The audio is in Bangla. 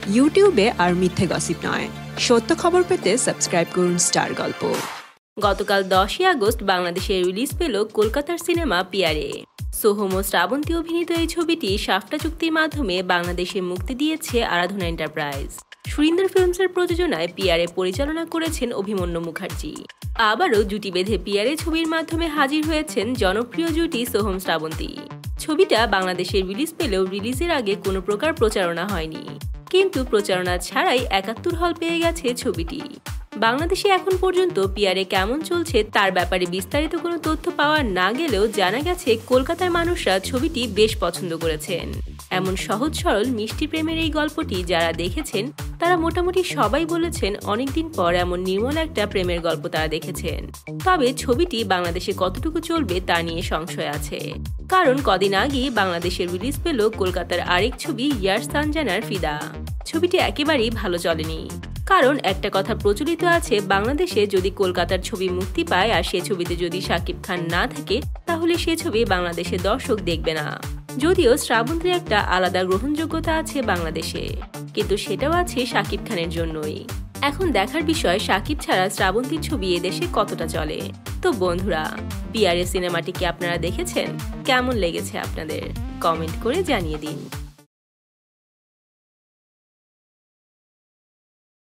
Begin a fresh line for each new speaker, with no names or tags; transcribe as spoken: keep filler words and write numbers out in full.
ইউটিউবে আর মিথ্যে গসিপ নয়, সত্য খবর পেতে সাবস্ক্রাইব করুন স্টার গল্প।
গতকাল দশই আগস্ট বাংলাদেশে রিলিজ পেল কলকাতার সিনেমা পিয়ারে। সোহম ও শ্রাবন্তী অভিনীত এই ছবিটি সাফটা চুক্তির মাধ্যমে বাংলাদেশে মুক্তি দিয়েছে আরাধনা এন্টারপ্রাইজ। সুরিন্দর ফিল্মসের প্রযোজনায় পিয়ারে পরিচালনা করেছেন অভিমন্যু মুখার্জি। আবারও জুটি বেঁধে পিয়ারে ছবির মাধ্যমে হাজির হয়েছেন জনপ্রিয় জুটি সোহম শ্রাবন্তী। ছবিটা বাংলাদেশে রিলিজ পেলেও রিলিজের আগে কোনো প্রকার প্রচারণা হয়নি, কিন্তু প্রচারণা ছাড়াই একাত্তর হল পেয়ে গেছে ছবিটি। বাংলাদেশে এখন পর্যন্ত পিয়ারে কেমন চলছে তার ব্যাপারে বিস্তারিত কোনো তথ্য পাওয়া না গেলেও জানা গেছে কলকাতার মানুষরা ছবিটি বেশ পছন্দ করেছেন। এমন সহজ সরল মিষ্টি প্রেমের এই গল্পটি যারা দেখেছেন তারা মোটামুটি সবাই বলেছেন অনেকদিন পর এমন নির্মল একটা প্রেমের গল্প তারা দেখেছেন। তবে ছবিটি বাংলাদেশে কতটুকু চলবে তা নিয়ে সংশয় আছে, কারণ কদিন আগেই বাংলাদেশে রিলিজ পেল কলকাতার আরেক ছবি ইয়ার সানজানার ফিদা। ছবিটি একেবারেই ভালো চলেনি, কারণ একটা কথা প্রচলিত আছে, বাংলাদেশে যদি কলকাতার ছবি মুক্তি পায় আর সে ছবিতে যদি শাকিব খান না থাকে তাহলে সে ছবি বাংলাদেশে দর্শক দেখবে না। যদিও শ্রাবন্তীর একটা আলাদা গ্রহণযোগ্যতা আছে বাংলাদেশে, কিন্তু সেটাও আছে শাকিব খানের জন্যই। এখন দেখার বিষয় শাকিব ছাড়া শ্রাবন্তীর ছবি এদেশে কতটা চলে। তো বন্ধুরা, পিয়ারে সিনেমাটি কি আপনারা দেখেছেন? কেমন লেগেছে আপনাদের? কমেন্ট করে জানিয়ে দিন।